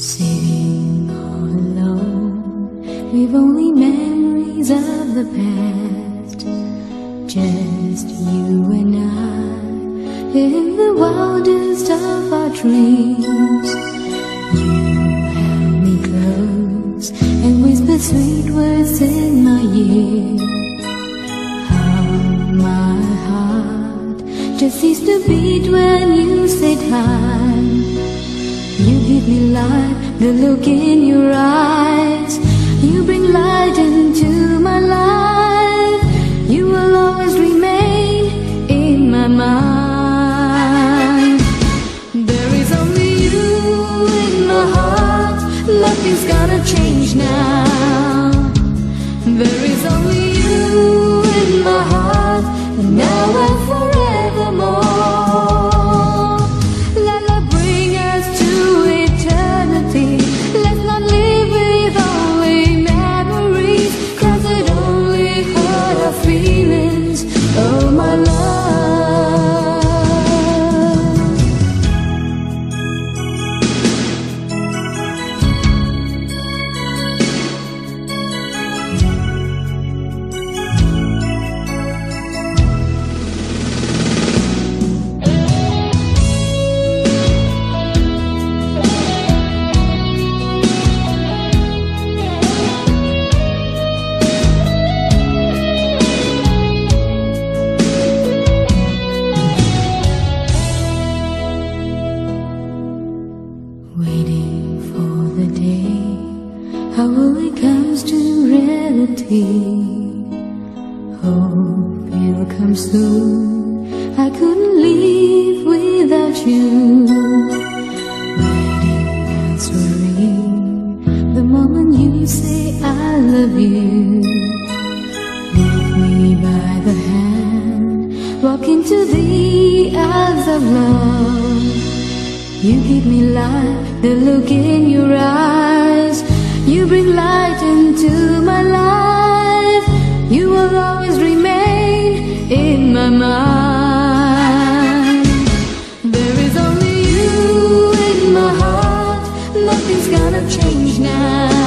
Sitting all alone with only memories of the past, just you and I in the wildest of our dreams. You held me close and whispered sweet words in my ear. How my heart just ceased to beat when you said hi. You give me life, the look in your eyes. You bring light into my life. You will always remain in my mind. There is only you in my heart. Nothing's gonna change now. There is only you in my heart, and now and forevermore. Waiting for the day, how will it comes to reality? Hope it'll come soon. I couldn't live without you. Waiting, answering the moment you say I love you. Lead me by the hand, walk into the arms of love. You give me life, the look in your eyes. You bring light into my life. You will always remain in my mind. There is only you in my heart. Nothing's gonna change now.